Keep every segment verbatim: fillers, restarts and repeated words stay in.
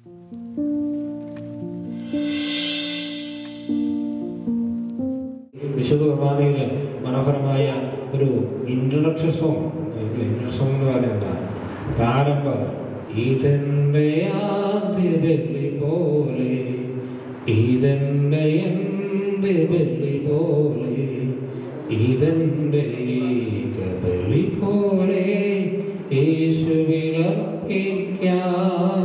വിശുദ്ധ കുർബാനയിൽ മനോഹരമായ ഒരു ഇൻട്രൊഡക്ഷൻ സോങ്, ഇൻട്രൊഡക്ഷൻ സോങ് എന്ന് പറയുന്നത് എന്താ? പ്രാരംഭ ഇതെന്റെ ആദ്യ ബലി പോലെ, ഇതെന്റെ എന്റെ ബലി പോലെ, ഇതെന്റെ ഏക ബലി പോലെ യേശുവിലർപ്പിക്കാം.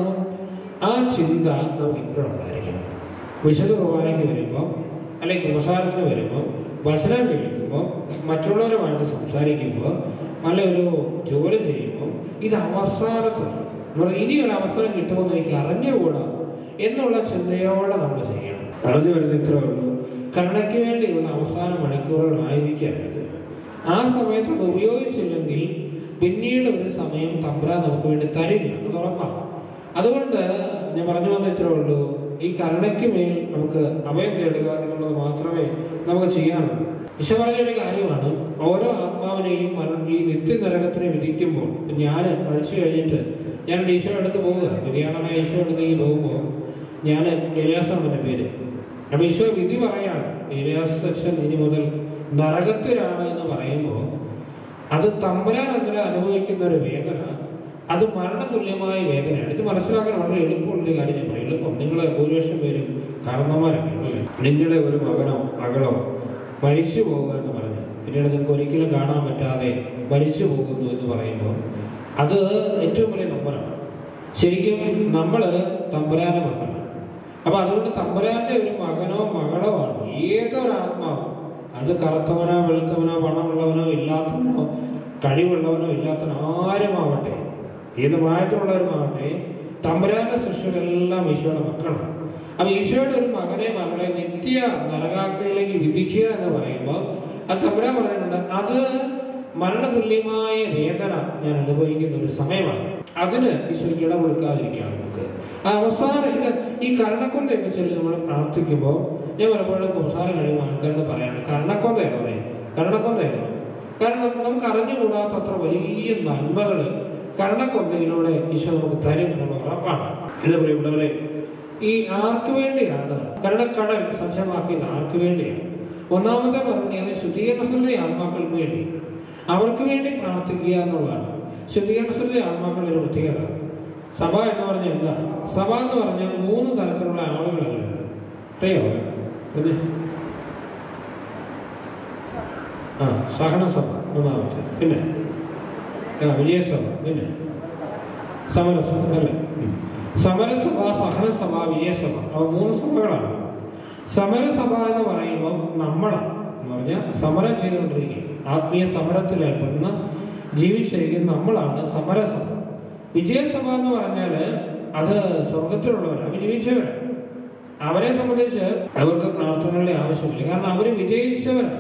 ആ ചിന്ത നമുക്ക് എപ്പോഴും ഉണ്ടായിരിക്കണം. വിശുദ്ധ കുർബാനയ്ക്ക് വരുമ്പോൾ, അല്ലെങ്കിൽ കുമ്പസാരത്തിന് വരുമ്പോൾ, വചനം കേൾക്കുമ്പോൾ, മറ്റുള്ളവരുമായിട്ട് സംസാരിക്കുമ്പോൾ, നല്ല ഒരു ജോലി ചെയ്യുമ്പോൾ, ഇത് അവസാനത്താണ്. ഇനി ഒരു അവസരം കിട്ടുമെന്ന് എനിക്ക് അറിഞ്ഞുകൂടാ എന്നുള്ള ചിന്തയോടെ നമ്മൾ ചെയ്യണം. പറഞ്ഞു വരുന്ന ഇത്രേ ഉള്ളൂ. കരുണയ്ക്ക് വേണ്ടിയുള്ള അവസാന മണിക്കൂറുകളായിരിക്കാനത്. ആ സമയത്ത് അത് ഉപയോഗിച്ചില്ലെങ്കിൽ പിന്നീട് ഒരു സമയം തമ്പുരാൻ നമുക്ക് വേണ്ടി തരില്ല, അത് ഉറപ്പാണ്. അതുകൊണ്ട് ഞാൻ പറഞ്ഞു വന്ന ഇത്രേ ഉള്ളൂ. ഈ കരുണയ്ക്ക് മേൽ നമുക്ക് അഭയം തേടുക എന്നുള്ളത് മാത്രമേ നമുക്ക് ചെയ്യാനുള്ളൂ. ഈശോ പറഞ്ഞൊരു കാര്യമാണ്, ഓരോ ആത്മാവിനെയും ഈ നിത്യനരകത്തിനെ വിധിക്കുമ്പോൾ, ഞാൻ മരിച്ചു കഴിഞ്ഞിട്ട് ഞാൻ ഈശോ എടുത്ത് പോവുക, നിര്യാണമായ ഈശോ അടുത്തേക്ക് പോകുമ്പോൾ ഞാൻ ഏലിയാസാണ് എൻ്റെ പേര്. അപ്പം ഈശോ വിധി പറയാണ്, ഏലിയാസ് അച്ഛൻ ഇനി മുതൽ നരകത്തിലാണ് എന്ന് പറയുമ്പോൾ അത് തമ്പുരാൻ അങ്ങനെ അനുഭവിക്കുന്ന ഒരു വേദന, അത് മരണതുല്യമായ വേദനയാണ്. ഇത് മനസ്സിലാക്കാൻ വളരെ എളുപ്പമുള്ളൊരു കാര്യം ഞാൻ പറയും. എളുപ്പം, നിങ്ങൾ ഭൂരിപക്ഷം പേരും കാരണന്മാരൊക്കെ ഉണ്ടല്ലേ, നിങ്ങളുടെ ഒരു മകനോ മകളോ മരിച്ചു പോകുക എന്ന് പറഞ്ഞ് പിന്നീട് നിങ്ങൾക്ക് ഒരിക്കലും കാണാൻ പറ്റാതെ മരിച്ചു പോകുന്നു എന്ന് പറയുമ്പോൾ അത് ഏറ്റവും വലിയ നമ്പറാണ്. ശരിക്കും നമ്മൾ തമ്പുരാന്റെ മക്കളാണ്. അപ്പം അതുകൊണ്ട് തമ്പുരാന്റെ ഒരു മകനോ മകളോ ആണ് ഏതൊരാത്മാവും. അത് കറുത്തവനോ വെളുത്തവനോ പണമുള്ളവനോ ഇല്ലാത്തവനോ കഴിവുള്ളവനോ ഇല്ലാത്തവനോ ആരുമാവട്ടെ, ഏത് പ്രായത്തിലുള്ളവരുമാവട്ടെ, തമ്പുരാന്റെ സൃഷ്ടികളെല്ലാം ഈശോയുടെ മക്കളാണ്. അപ്പം ഈശോയുടെ ഒരു മകനെ മകളെ നിത്യ നരകാഗ്നിയിലേക്ക് വിധിക്കുക എന്ന് പറയുമ്പോൾ അത് തമ്പുരാൻ പറയുന്നുണ്ട്, അത് മരണതുല്യമായ വേദന ഞാൻ അനുഭവിക്കുന്ന ഒരു സമയമാണ്. അതിന് ഈശോയ്ക്ക് ഇട കൊടുക്കാതിരിക്കാം നമുക്ക്. ആ അവസാനം ഇത് ഈ കരുണക്കൊന്തയൊക്കെ ചൊല്ലി നമ്മൾ പ്രാർത്ഥിക്കുമ്പോൾ ഞാൻ പലപ്പോഴും കുമ്പസാരം കഴിയുമ്പോൾ ആൾക്കാരോട് പറയാറുണ്ട്, കരുണക്കൊന്തയായിരുന്നേ, കരുണക്കൊന്തയായിരുന്നു. കാരണം നമുക്ക് അറിഞ്ഞുകൂടാത്തത്ര വലിയ നന്മകൾ കരുണക്കൊന്തയിലൂടെ ഈശോ നമുക്ക് തരും എന്നുള്ള ഉറപ്പാണ്. ഇത് പ്രിയപ്പെട്ടവരെ, ഈ ആർക്ക് വേണ്ടിയാണ് കരുണക്കടൽ സജ്ജമാക്കിയത്? ആർക്ക് വേണ്ടിയാണ്? ഒന്നാമത്തെ മറുപടി അത് ശുദ്ധീകരണത്തിലെ ആത്മാക്കൾക്ക് വേണ്ടി, അവർക്ക് വേണ്ടി പ്രാർത്ഥിക്കുക എന്നുള്ളതാണ്. ശുദ്ധീകരണത്തിലെ ആത്മാക്കളുടെ ഒരു പ്രത്യേകത. സഭ എന്ന് പറഞ്ഞാൽ എന്താ? സഭ എന്ന് പറഞ്ഞാൽ മൂന്ന് തരത്തിലുള്ള ആളുകളാണ്. അറിയോ? ആ സഹനസഭ ഒന്നാമത്തെ, പിന്നെ വിജയസഭ, പിന്നെ സമരസഭ അല്ലേ? സമരസഭ, സഹനസഭ, വിജയസഭ, അവ മൂന്ന് സഭകളാണ്. സമരസഭ എന്ന് പറയുമ്പോൾ നമ്മളാണ് എന്ന് പറഞ്ഞാൽ സമരം ചെയ്തുകൊണ്ടിരിക്കുക, ആത്മീയ സമരത്തിൽ ഏർപ്പെടുന്ന ജീവിച്ചിരിക്കുന്ന നമ്മളാണ് സമരസഭ. വിജയസഭ എന്ന് പറഞ്ഞാൽ അത് സ്വർഗത്തിലുള്ളവരാണ്, അവർ ജീവിച്ചവരാണ്. അവരെ സംബന്ധിച്ച് അവർക്ക് പ്രാർത്ഥനകളുടെ ആവശ്യമില്ല, കാരണം അവർ വിജയിച്ചവരാണ്,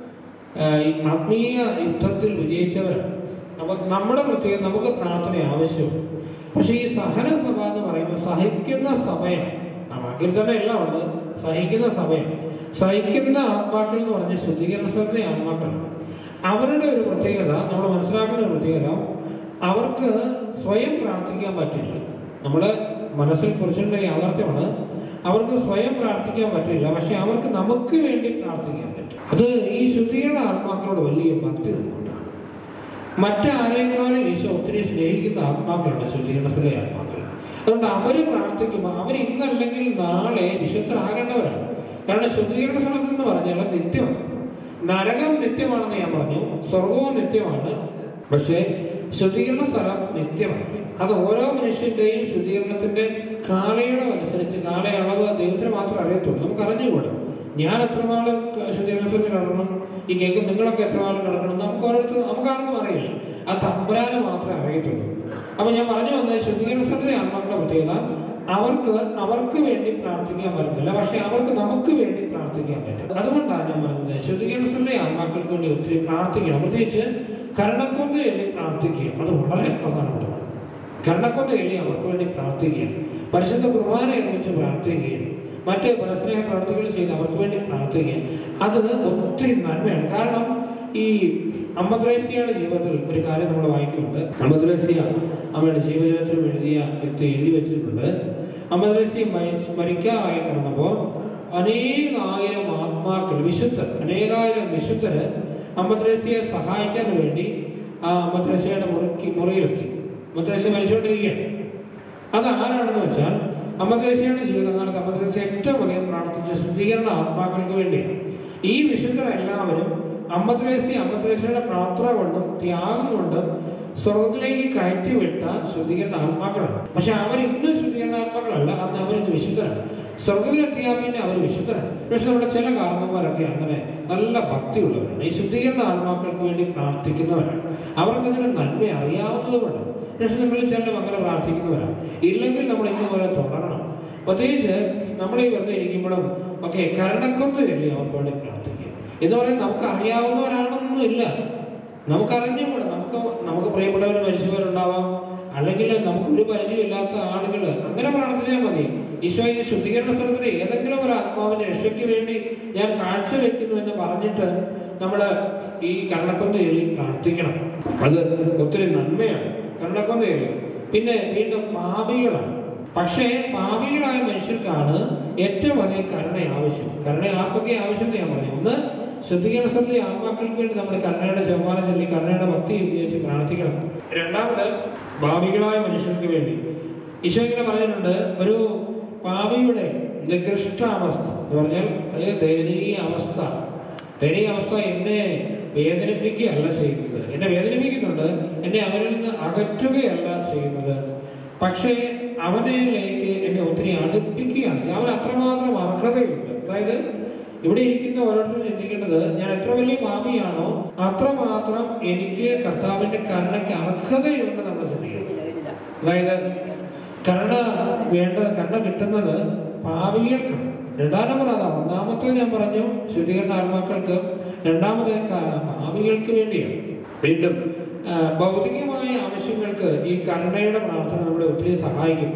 ആത്മീയ യുദ്ധത്തിൽ വിജയിച്ചവരാണ്. അപ്പം നമ്മുടെ പ്രത്യേകം നമുക്ക് പ്രാർത്ഥന ആവശ്യമാണ്. പക്ഷെ ഈ സഹനസഭ എന്ന് പറയുമ്പോൾ സഹിക്കുന്ന സമയം, ആ വാക്കിൽ തന്നെ എല്ലാം ഉണ്ട്, സഹിക്കുന്ന സമയം. സഹിക്കുന്ന ആത്മാക്കൾ എന്ന് പറഞ്ഞാൽ ശുദ്ധീകരണ ആത്മാക്കളാണ്. അവരുടെ ഒരു പ്രത്യേകത, നമ്മൾ മനസ്സിലാക്കുന്ന ഒരു പ്രത്യേകത, അവർക്ക് സ്വയം പ്രാർത്ഥിക്കാൻ പറ്റില്ല. നമ്മുടെ മനസ്സിൽ കുറിച്ചിട്ടുള്ള യാഥാർത്ഥ്യമാണ്, അവർക്ക് സ്വയം പ്രാർത്ഥിക്കാൻ പറ്റില്ല. പക്ഷെ അവർക്ക് നമുക്ക് വേണ്ടി പ്രാർത്ഥിക്കാൻ പറ്റും. അത് ഈ ശുദ്ധീകരണ ആത്മാക്കളോട് വലിയ ഭക്തി നമുക്കുണ്ടാണ്. മറ്റാരേക്കാളും ഈശോ ഒത്തിരി സ്നേഹിക്കുന്ന ആത്മാക്കളാണ് ശുദ്ധീകരണത്തിലെ ആത്മാക്കൾ. അതുകൊണ്ട് അവർ പ്രാർത്ഥിക്കുമ്പോൾ അവർ ഇന്നല്ലെങ്കിൽ നാളെ വിശുദ്ധരാകേണ്ടവരാണ്. കാരണം ശുദ്ധീകരണ സ്ഥലത്ത് എന്ന് പറഞ്ഞാൽ നിത്യമാണ്. നരകം നിത്യമാണെന്ന് ഞാൻ പറഞ്ഞു, സ്വർഗവും നിത്യമാണ്, പക്ഷേ ശുദ്ധീകരണ സ്ഥലം നിത്യമാണ്. അത് ഓരോ മനുഷ്യന്റെയും ശുദ്ധീകരണത്തിന്റെ കാലയളവ് അനുസരിച്ച്, കാലയളവ് ദൈവത്തിന് മാത്രമേ അറിയത്തുള്ളൂ, നമുക്ക് അറിഞ്ഞുകൂടാ. ഞാൻ എത്ര നാൾ ശുദ്ധീകരണ സ്ഥലത്ത് കിടക്കണം, ഈ കേക്ക് നിങ്ങളൊക്കെ എത്ര നാൾ കിടക്കണം, നമുക്ക് ഓരോരുത്തർ നമുക്കാർക്കും അറിയില്ല. ആ തമ്പുരാനെ മാത്രമേ അറിയത്തുള്ളൂ. അപ്പൊ ഞാൻ പറഞ്ഞു വന്നത് ശുദ്ധീകരണ സ്ഥലത്തെ ആത്മാക്കളുടെ പ്രത്യേകത, അവർക്ക് അവർക്ക് വേണ്ടി പ്രാർത്ഥിക്കാൻ പറ്റുന്നില്ല, പക്ഷെ അവർക്ക് നമുക്ക് വേണ്ടി പ്രാർത്ഥിക്കാൻ പറ്റും. അതുകൊണ്ടാണ് ഞാൻ പറഞ്ഞത് ശുദ്ധീകരണ സ്ഥലത്തെ ആത്മാക്കൾക്ക് വേണ്ടി ഒത്തിരി പ്രാർത്ഥിക്കണം. പ്രത്യേകിച്ച് കരുണക്കൊന്ത എല്ലി പ്രാർത്ഥിക്കുക, അത് വളരെ പ്രധാനപ്പെട്ടതാണ്. കരുണക്കൊന്ത എല്ലി അവർക്ക് വേണ്ടി പ്രാർത്ഥിക്കുക, പരിശുദ്ധ കുർബാന നിർമ്മിച്ച് പ്രാർത്ഥിക്കുകയും മറ്റ് പരസ്നേഹ പ്രവർത്തികൾ ചെയ്ത് അവർക്ക് വേണ്ടി പ്രാർത്ഥിക്കുക, അത് ഒത്തിരി നന്മയാണ്. കാരണം ഈ അമ്മ ത്രേസ്യയുടെ ജീവിതത്തിൽ ഒരു കാര്യം നമ്മൾ വായിക്കുന്നുണ്ട്. അമ്മ ത്രേസ്യ അവരുടെ ജീവചരിത്രം എഴുതിയ വ്യക്തി എഴുതി വെച്ചിട്ടുണ്ട്. അമ്മ ത്രേസ്യ മരിക്കാറായി കിടന്നപ്പോൾ അനേകായിരം ആത്മാക്കൾ വിശുദ്ധർ അനേകായിരം വിശുദ്ധര് അമ്മ ത്രേസ്യയെ സഹായിക്കാൻ വേണ്ടി ആ അമ്മ ത്രേസ്യയുടെ മുറിക്ക് മുറിയിലെത്തി. അമ്മ ത്രേസ്യ മരിച്ചുകൊണ്ടിരിക്കുകയാണ്. അത് ആരാണെന്ന് വെച്ചാൽ അമ്മ ത്രേസ്യയുടെ ജീവിതകാലത്ത് അമ്മ ത്രേസ്യ ഏറ്റവും അധികം പ്രാർത്ഥിച്ച ശുദ്ധീകരണ ആത്മാക്കൾക്ക് വേണ്ടിയാണ്. ഈ വിശുദ്ധരെല്ലാവരും അമ്മ ത്രേസ്യ അമ്മ ത്രേസ്യയുടെ പ്രാർത്ഥന കൊണ്ടും ത്യാഗം കൊണ്ടും സ്വർഗത്തിലേക്ക് കയറ്റിവിട്ട ശുദ്ധീകരണ ആത്മാക്കളാണ്. പക്ഷെ അവർ ഇന്ന് ശുദ്ധീകരണ ആത്മാക്കളല്ല, അന്ന് അവരിന്ന് വിശുദ്ധരാണ്. സ്വർഗത്തിലെത്തിയാൽ പിന്നെ അവർ വിശുദ്ധരാണ്. പക്ഷെ നമ്മുടെ ചില കാരണന്മാരൊക്കെ അങ്ങനെ നല്ല ഭക്തിയുള്ളവരാണ്. ഈ ശുദ്ധീകരണ ആത്മാക്കൾക്ക് വേണ്ടി പ്രാർത്ഥിക്കുന്നവരാണ്. അവർക്കതിന് നന്മ അറിയാവുന്നതുകൊണ്ട്. പക്ഷെ നമ്മൾ ചിലരും അങ്ങനെ പ്രാർത്ഥിക്കുന്നവരാണ്. ഇല്ലെങ്കിൽ നമ്മൾ ഇന്ന് പോലെ തുടരണം. പ്രത്യേകിച്ച് നമ്മൾ ഈ വെറുതെ ഇരിക്കുമ്പോഴും ഒക്കെ കരുണക്കൊന്നുമില്ലേ അവർക്ക് വേണ്ടി പ്രാർത്ഥിക്കുക എന്ന് പറയാൻ നമുക്ക് അറിയാവുന്നവരാണെന്നൊന്നും ഇല്ല. നമുക്കറിഞ്ഞുകൂടെ നമുക്ക് നമുക്ക് പ്രിയപ്പെട്ടവർ മരിച്ചവരുണ്ടാവാം, അല്ലെങ്കിൽ നമുക്കൊരു പരിചയമില്ലാത്ത ആളുകൾ, അങ്ങനെ പ്രാർത്ഥിച്ചാൽ മതി. ഈശോ ഈ ശുദ്ധീകരണ സ്ഥലത്തിൽ ഏതെങ്കിലും ഒരു ആത്മാവിന്റെ രക്ഷയ്ക്ക് വേണ്ടി ഞാൻ കാഴ്ചവെക്കുന്നു എന്ന് പറഞ്ഞിട്ട് നമ്മൾ ഈ കരുണക്കൊന്ത ചൊല്ലി പ്രാർത്ഥിക്കണം. അത് ഒത്തിരി നന്മയാണ് കരുണക്കൊന്ത ചൊല്ലുക. പിന്നെ വീണ്ടും പാപികളാണ്. പക്ഷേ പാപികളായ മനുഷ്യർക്കാണ് ഏറ്റവും അധികം കരുണ ആവശ്യം. കരുണ ആർക്കൊക്കെ ആവശ്യം എന്ന് ഞാൻ പറഞ്ഞു. ഒന്ന്, ശുദ്ധീകരണ സ്ഥലത്തിലെ ആത്മാക്കൾക്ക് വേണ്ടി നമ്മുടെ കരുണയുടെ ചെവ്വാല ചൊല്ലി കരുണയുടെ ഭക്തി ഉപയോഗിച്ച് പ്രാർത്ഥിക്കണം. രണ്ടാമത്, പാപികളായ മനുഷ്യർക്ക് വേണ്ടി ഈശോ ഇങ്ങനെ പറഞ്ഞിട്ടുണ്ട്, ഒരു പാപിയുടെ നികൃഷ്ടാവസ്ഥ എന്ന് പറഞ്ഞാൽ ദയനീയ അവസ്ഥ. ദയനീയ അവസ്ഥ എന്നെ വേദനിപ്പിക്കുകയല്ല ചെയ്യുന്നത്, എന്നെ വേദനിപ്പിക്കുന്നുണ്ട്, എന്നെ അവരിൽ നിന്ന് അകറ്റുകയല്ല ചെയ്യുന്നത്, പക്ഷേ അവനിലേക്ക് എന്നെ ഒത്തിരി അടുപ്പിക്കുകയാണ്. അവൻ അത്രമാത്രം അർഹതയുണ്ട്. അതായത് ഇവിടെ ഇരിക്കുന്ന ഓരോരുത്തരും ചിന്തിക്കേണ്ടത്, ഞാൻ എത്ര വലിയ പാപിയാണോ അത്രമാത്രം എനിക്ക് കർത്താവിന്റെ കരുണയ്ക്ക് അർഹതയുണ്ട് നമ്മൾ ചിന്തിക്കണം. അതായത് കരുണ വേണ്ട കരുണ കിട്ടുന്നത് പാപികൾക്കാണ്. രണ്ടാം നമ്പർ അതാ. ഒന്നാമത്തെ ഞാൻ പറഞ്ഞു ശുദ്ധീകരണ ആത്മാക്കൾക്ക്, രണ്ടാമത് പാപികൾക്ക് വേണ്ടിയാണ്. വീണ്ടും ഭൗതികമായ ആവശ്യങ്ങൾക്ക് ഈ കരുണയുടെ പ്രാർത്ഥന നമ്മളെ ഒത്തിരി സഹായിക്കും.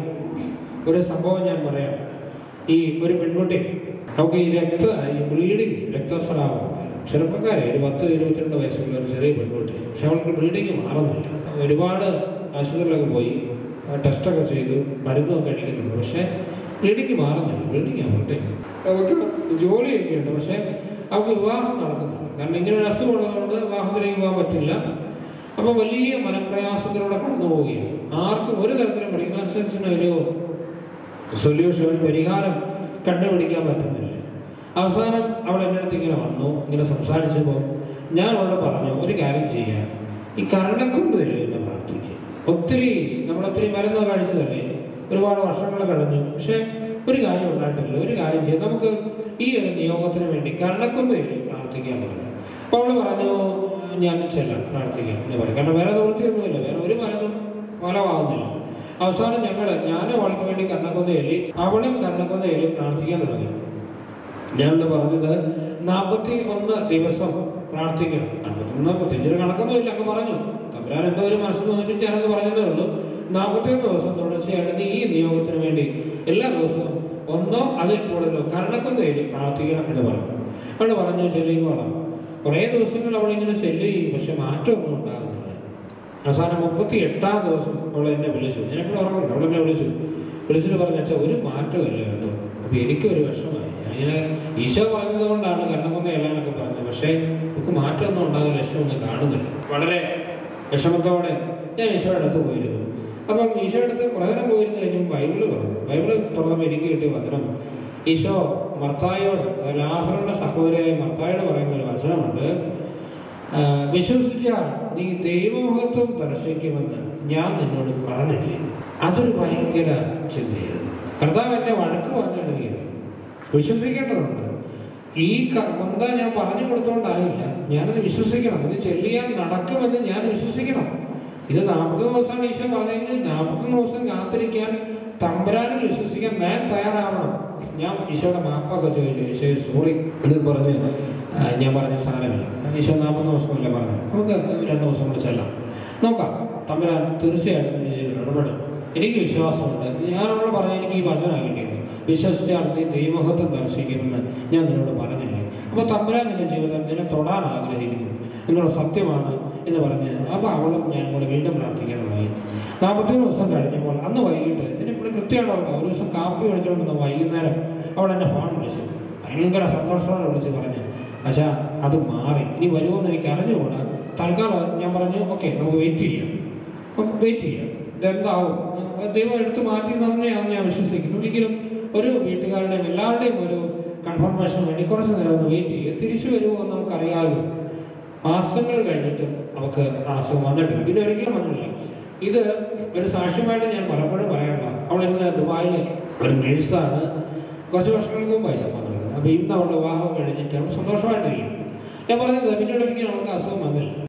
ഒരു സംഭവം ഞാൻ പറയാം. ഈ ഒരു പെൺകുട്ടി, നമുക്ക് ഈ രക്ത ഈ ബ്ലീഡിങ് രക്തസ്രാവം ചെറുപ്പക്കാരെ ഒരു പത്ത് ഇരുപത്തിരണ്ട് വയസ്സുള്ള ഒരു ചെറിയ പെൺകുട്ടി. പക്ഷെ അവൾക്ക് ബ്ലീഡിങ് മാറുന്നില്ല. ഒരുപാട് ആശുപത്രിയിലൊക്കെ പോയി ടെസ്റ്റൊക്കെ ചെയ്തു, മരുന്നൊക്കെ കഴിക്കുന്നുണ്ട്. പക്ഷെ ബ്ലീഡിങ് മാറുന്നില്ല. ബ്ലീഡിങ് ആവട്ടെ, അവർക്ക് ജോലിയൊക്കെ ഉണ്ട്, പക്ഷെ അവർക്ക് വിവാഹം നടക്കുന്നില്ല. കാരണം ഇങ്ങനെ ഒരു അസുഖം ഉള്ളതുകൊണ്ട് വിവാഹത്തിലേക്ക് പോകാൻ പറ്റില്ല. അപ്പൊ വലിയ മനപ്രയാസത്തിലൂടെ കടന്നു പോവുകയാണ്. ആർക്കും ഒരു തരത്തിലും മെഡിക്കൽ അസിസ്റ്റൻസിന് ഒരു സൊല്യൂഷൻ, ഒരു പരിഹാരം കണ്ടുപിടിക്കാൻ പറ്റുന്നില്ല. അവസാനം അവൾ എൻ്റെ അടുത്ത് ഇങ്ങനെ വന്നു, ഇങ്ങനെ സംസാരിച്ചപ്പോൾ ഞാൻ അവളോട് പറഞ്ഞു, ഒരു കാര്യം ചെയ്യാം, ഈ കരുണക്കൊന്തല്ലേ എന്ന് പ്രാർത്ഥിക്കുക. ഒത്തിരി നമ്മളൊത്തിരി മരുന്ന് കഴിച്ചതല്ലേ, ഒരുപാട് വർഷങ്ങൾ കഴിഞ്ഞു, പക്ഷെ ഒരു കാര്യം ഉണ്ടായിട്ടില്ല. ഒരു കാര്യം ചെയ്യും, നമുക്ക് ഈ ഒരു നിയോഗത്തിന് വേണ്ടി കരുണക്കൊന്തല്ലേ പ്രാർത്ഥിക്കാൻ പറഞ്ഞു. അപ്പോൾ അവൾ പറഞ്ഞു, ഞാൻ ചെല്ലാം പ്രാർത്ഥിക്കാം എന്ന് പറയും. കാരണം വേറെ നിവൃത്തിയൊന്നുമില്ല, വേറെ ഒരു മരുന്നും ഫലമാകുന്നില്ല. അവസാനം ഞങ്ങൾ ഞാനും അവൾക്ക് വേണ്ടി കരുണക്കൊന്ത ചൊല്ലി, അവളും കരുണക്കൊന്ത ചൊല്ലി പ്രാർത്ഥിക്കാൻ തുടങ്ങി. ഞാനെന്ന് പറഞ്ഞത് നാൽപ്പത്തി ഒന്ന് ദിവസം പ്രാർത്ഥിക്കണം. നാൽപ്പത്തി ഒന്ന് പ്രത്യേകിച്ചൊരു കണക്കൊന്നും ഇല്ല, അങ്ങ് പറഞ്ഞു. തമ്പുരാൻ എന്തോ ഒരു മനസ്സിൽ തോന്നിപ്പിച്ച് ഞാനത് പറഞ്ഞതേ ഉള്ളൂ. നാൽപ്പത്തി ഒന്ന് ദിവസം തുടർച്ചയായിട്ട് ഈ നിയോഗത്തിന് വേണ്ടി എല്ലാ ദിവസവും ഒന്നോ അതിൽ കൂടുതലോ കരുണക്കൊന്ത ചൊല്ലി പ്രാർത്ഥിക്കണം എന്ന് പറഞ്ഞു. അവൾ പറഞ്ഞു ചൊല്ലിക്കോളാം. കുറേ ദിവസങ്ങൾ അവളിങ്ങനെ ചൊല്ലി, പക്ഷെ മാറ്റമൊന്നും ഉണ്ടാകുന്നില്ല. അവസാനം മുപ്പത്തി എട്ടാം ദിവസം അവൾ എന്നെ വിളിച്ചു. ഞാനെപ്പോഴും ഓർമ്മയുണ്ട്. അവളെന്നെ വിളിച്ചു വിളിച്ചിട്ട് പറഞ്ഞു, അച്ഛാ ഒരു മാറ്റമില്ല കേട്ടോ. അപ്പൊ എനിക്കൊരു വിഷമമായി. ഞാനിങ്ങനെ ഈശോ പറഞ്ഞത് കൊണ്ടാണ് കരുണക്കൊന്ത എല്ലാനൊക്കെ പറഞ്ഞത്, പക്ഷേ നമുക്ക് മാറ്റമൊന്നും ഉണ്ടാകുന്ന ലക്ഷണമൊന്നും കാണുന്നില്ല. വളരെ വിഷമത്തോടെ ഞാൻ ഈശോയുടെ അടുത്ത് പോയിരുന്നു. അപ്പം ഈശോയുടെ അടുത്ത് കുറേ നേരം പോയിരുന്നു കഴിഞ്ഞപ്പോൾ ബൈബിള് പറഞ്ഞു. ബൈബിള് തുറന്നപ്പോൾ എനിക്ക് കിട്ടിയ വചനം, ഈശോ മർത്തായോട്, ലാസറിന്റെ സഹോദരിയായ മർത്തായോട് പറയുന്ന ഒരു വചനമുണ്ട്, വിശ്വസിച്ചാൽ നീ ദൈവമഹത്വം ദർശിക്കുമെന്ന് ഞാൻ നിന്നോട് പറഞ്ഞില്ലേ. അതൊരു ഭയങ്കര ചിന്തയായിരുന്നു. കർത്താവ് എന്നെ വഴക്ക് പറഞ്ഞിട്ടുണ്ടെങ്കിൽ വിശ്വസിക്കേണ്ടതുണ്ട്. ഈ കൊന്ത ഞാൻ പറഞ്ഞു കൊടുത്തോണ്ടായില്ല, ഞാനത് വിശ്വസിക്കണം. ഇത് ചെല്ലിയാൽ നടക്കുമെന്ന് ഞാൻ വിശ്വസിക്കണം. ഇത് നാൽപ്പത്തൊന്ന് ദിവസമാണ് ഈശോ പറഞ്ഞെങ്കിൽ നാൽപ്പത്തൊന്ന് ദിവസം കാത്തിരിക്കാൻ തമ്പുരാനിൽ വിശ്വസിക്കാൻ ഞാൻ തയ്യാറാവണം. ഞാൻ ഈശോയുടെ മാപ്പൊക്കെ ചോദിച്ചു, ഈശോ സോറി എന്ന് പറഞ്ഞ് ഞാൻ പറഞ്ഞ സാധനമില്ല. ഈശോ നാൽപ്പത്തൊന്ന് ദിവസമല്ല പറഞ്ഞു, നമുക്ക് രണ്ട് ദിവസം കൂടെ ചെല്ലാം, നോക്കാം. തമ്പുരാൻ തീർച്ചയായിട്ടും എൻ്റെ ജീവിതത്തിൽ ഇടപെടും. എനിക്ക് വിശ്വാസമുണ്ട്. ഞാനവളോട് പറഞ്ഞു, എനിക്ക് ഈ വചനമാണ് കിട്ടിയത്. വിശ്വസിച്ചാൽ നീ ദൈവമഹത്വം ദർശിക്കുമെന്ന് ഞാൻ നിന്നോട് പറഞ്ഞില്ലേ? അപ്പോൾ തമ്പുരാൻ നിന്റെ ജീവിതം നിന്നെ തൊടാൻ ആഗ്രഹിക്കുന്നു എന്നുള്ള സത്യമാണ് എന്ന് പറഞ്ഞ് അപ്പോൾ അവളും ഞാൻ കൂടെ വീണ്ടും പ്രാർത്ഥിക്കാനുമായി. നാൽപ്പത്തിമൂന്ന് ദിവസം കഴിഞ്ഞപ്പോൾ അന്ന് വൈകിട്ട് എന്നെപ്പോഴും കൃത്യമായിട്ട് ഓർക്കാം, ഒരു ദിവസം കാപ്പി ഒഴിച്ചുകൊണ്ടിരുന്ന വൈകുന്നേരം അവൾ എന്നെ ഫോൺ വിളിച്ചു. ഭയങ്കര സന്തോഷത്തോടെ വിളിച്ച് പറഞ്ഞു, പക്ഷേ അത് മാറി, ഇനി വരുമെന്ന് എനിക്ക് അറിഞ്ഞുകൂടാ. തൽക്കാലം ഞാൻ പറഞ്ഞു ഓക്കെ നമുക്ക് വെയിറ്റ് ചെയ്യാം, നമുക്ക് വെയിറ്റ് ചെയ്യാം, ഇതെന്താവും ദൈവം എടുത്ത് മാറ്റി തന്നെയാണെന്ന് ഞാൻ വിശ്വസിക്കുന്നു. എങ്കിലും ഒരു വീട്ടുകാരുടെയും എല്ലാവരുടെയും ഒരു കൺഫർമേഷന് വേണ്ടി കുറച്ച് നേരം ഒന്ന് വെയിറ്റ് ചെയ്യുക. തിരിച്ചു വരുമോ എന്ന് നമുക്കറിയാമല്ലോ. മാസങ്ങൾ കഴിഞ്ഞിട്ടും അവൾക്ക് അസുഖം വന്നിട്ടില്ല, പിന്നെ ഒരിക്കലും വന്നിട്ടില്ല. ഇത് ഒരു സാക്ഷ്യമായിട്ട് ഞാൻ പലപ്പോഴും പറയാറില്ല. അവൾ ഇന്ന് ദുബായിൽ ഒരു നേഴ്സാണ്, കുറച്ച് വർഷങ്ങൾക്ക് മുമ്പ് പൈസ വന്നിരുന്നത്. അപ്പോൾ ഇന്ന് അവളുടെ വിവാഹം കഴിഞ്ഞിട്ട് അവൾ സന്തോഷമായിട്ടിരിക്കും. ഞാൻ പറഞ്ഞത് പിന്നീട് ഒരിക്കലും അവൾക്ക് അസുഖം വന്നില്ല.